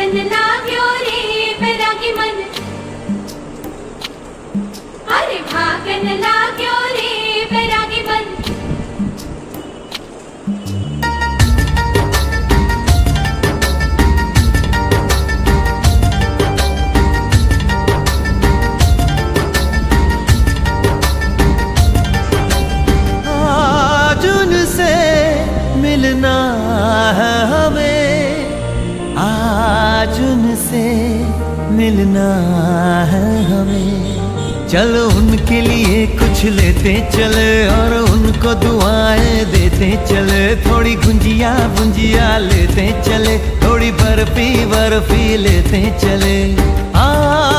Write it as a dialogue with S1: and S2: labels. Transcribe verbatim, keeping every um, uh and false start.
S1: भागन लाग्यो रे बैरागी मन, अरे भागन लाग्यो रे बैरागी मन।
S2: मिलना है हमें, आज उनसे मिलना है हमें। चलो उनके लिए कुछ लेते चले और उनको दुआएं देते चले। थोड़ी गुंजिया गुंजिया लेते चले, थोड़ी बर्फी बर्फी लेते चले। आ